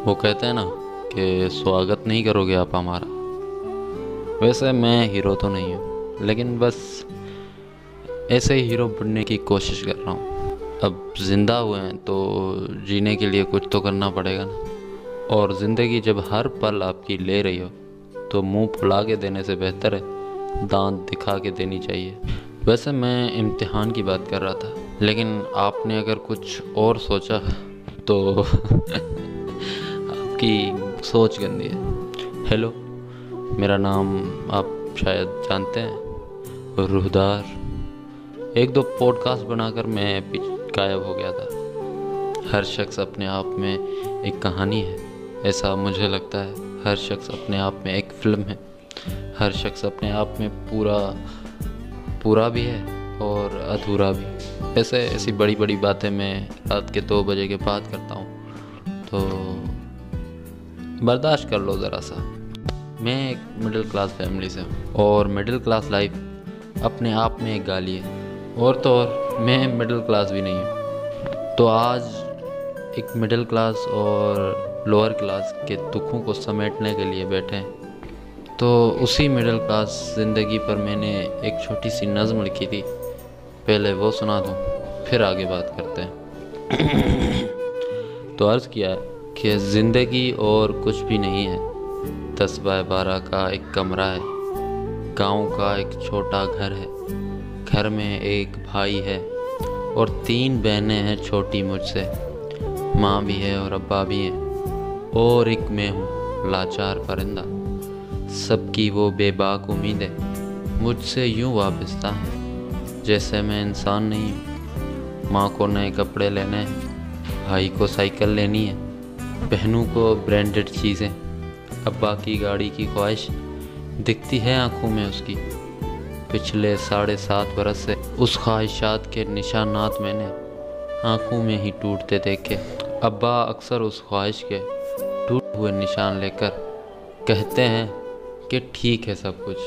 वो कहते हैं ना कि स्वागत नहीं करोगे आप हमारा। वैसे मैं हीरो तो नहीं हूँ, लेकिन बस ऐसे ही हीरो बनने की कोशिश कर रहा हूँ। अब ज़िंदा हुए हैं तो जीने के लिए कुछ तो करना पड़ेगा ना। और ज़िंदगी जब हर पल आपकी ले रही हो तो मुंह फुला के देने से बेहतर है दांत दिखा के देनी चाहिए। वैसे मैं इम्तिहान की बात कर रहा था, लेकिन आपने अगर कुछ और सोचा तो आपकी सोच गंदी है। हेलो, मेरा नाम आप शायद जानते हैं, रूहदार। एक दो पॉडकास्ट बनाकर मैं गायब हो गया था। हर शख्स अपने आप में एक कहानी है, ऐसा मुझे लगता है। हर शख्स अपने आप में एक फ़िल्म है। हर शख्स अपने आप में पूरा भी है और अधूरा भी। ऐसी बड़ी बड़ी बातें मैं रात के 2 बजे के बाद करता हूँ, तो बर्दाश्त कर लो ज़रा सा। मैं एक मिडिल क्लास फैमिली से हूँ और मिडिल क्लास लाइफ अपने आप में एक गाली है। और तो और मैं मिडिल क्लास भी नहीं हूँ। तो आज एक मिडिल क्लास और लोअर क्लास के दुखों को समेटने के लिए बैठे हैं। तो उसी मिडिल क्लास ज़िंदगी पर मैंने एक छोटी सी नज़्म लिखी थी, पहले वो सुना दूँ फिर आगे बात करते हैं। तो अर्ज़ किया है कि ज़िंदगी और कुछ भी नहीं है। 10 बाय 12 का एक कमरा है, गांव का एक छोटा घर है। घर में एक भाई है और 3 बहनें हैं छोटी मुझसे। माँ भी है और अब्बा भी हैं, और एक मैं हूँ लाचार परिंदा। सबकी वो बेबाक उम्मीदें मुझसे यूँ वाबस्ता हैं जैसे मैं इंसान नहीं हूँ। माँ को नए कपड़े लेने हैं, भाई को साइकिल लेनी है, बहनों को ब्रांडेड चीज़ें, अब्बा की गाड़ी की ख्वाहिश दिखती है आंखों में उसकी। पिछले 7.5 बरस से उस ख्वाहिशात के निशानात मैंने आंखों में ही टूटते देखे। अब्बा अक्सर उस ख्वाहिश के टूटे हुए निशान लेकर कहते हैं कि ठीक है सब कुछ।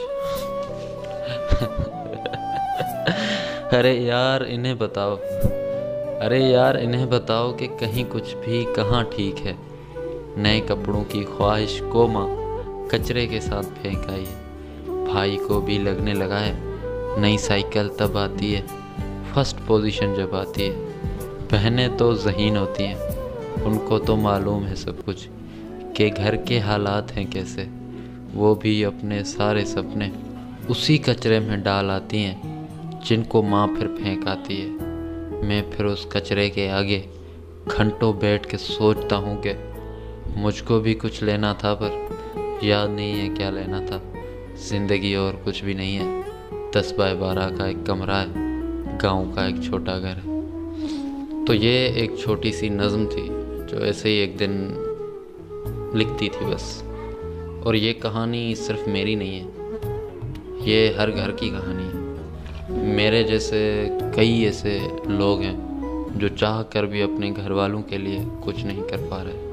अरे यार इन्हें बताओ कि कहीं कुछ भी कहाँ ठीक है। नए कपड़ों की ख्वाहिश को माँ कचरे के साथ फेंक आई है। भाई को भी लगने लगा है नई साइकिल तब आती है फर्स्ट पोजीशन जब आती है। बहनें तो ज़हीन होती हैं, उनको तो मालूम है सब कुछ कि घर के हालात हैं कैसे। वो भी अपने सारे सपने उसी कचरे में डाल आती हैं जिनको माँ फिर फेंक आती है। मैं फिर उस कचरे के आगे घंटों बैठ के सोचता हूँ कि मुझको भी कुछ लेना था, पर याद नहीं है क्या लेना था। ज़िंदगी और कुछ भी नहीं है। 10 बाय 12 का एक कमरा है, गांव का एक छोटा घर है। तो ये एक छोटी सी नज़्म थी जो ऐसे ही एक दिन लिखती थी बस। और ये कहानी सिर्फ मेरी नहीं है, ये हर घर की कहानी है। मेरे जैसे कई ऐसे लोग हैं जो चाह कर भी अपने घर वालों के लिए कुछ नहीं कर पा रहे,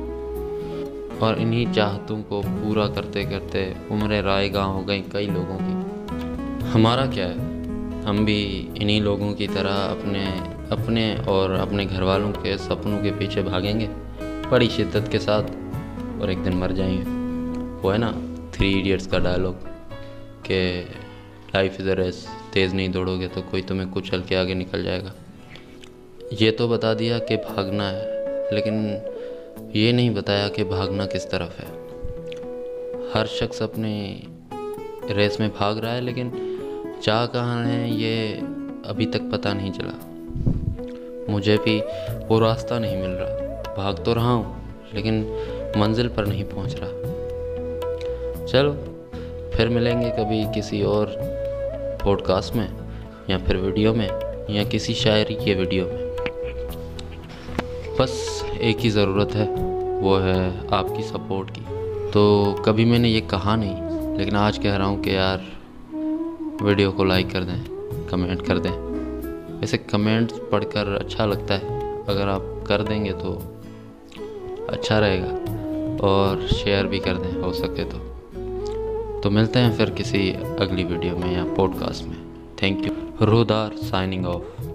और इन्हीं चाहतों को पूरा करते करते उम्रें रायगां हो गई कई लोगों की। हमारा क्या है, हम भी इन्हीं लोगों की तरह अपने और अपने घर वालों के सपनों के पीछे भागेंगे बड़ी शिद्दत के साथ, और एक दिन मर जाएंगे। वो है ना 3 इडियट्स का डायलॉग कि लाइफ इज़ अ रेस, तेज़ नहीं दौड़ोगे तो कोई तुम्हें कुचल के आगे निकल जाएगा। ये तो बता दिया कि भागना है, लेकिन ये नहीं बताया कि भागना किस तरफ है। हर शख्स अपने रेस में भाग रहा है, लेकिन जा कहाँ है ये अभी तक पता नहीं चला। मुझे भी वो रास्ता नहीं मिल रहा। भाग तो रहा हूँ, लेकिन मंजिल पर नहीं पहुँच रहा। चलो फिर मिलेंगे कभी किसी और पॉडकास्ट में, या फिर वीडियो में, या किसी शायरी के वीडियो में। बस एक ही ज़रूरत है, वो है आपकी सपोर्ट की। तो कभी मैंने ये कहा नहीं, लेकिन आज कह रहा हूँ कि यार वीडियो को लाइक कर दें, कमेंट कर दें। वैसे कमेंट्स पढ़कर अच्छा लगता है, अगर आप कर देंगे तो अच्छा रहेगा, और शेयर भी कर दें हो सके तो मिलते हैं फिर किसी अगली वीडियो में या पॉडकास्ट में। Thank you. Roohdar signing of.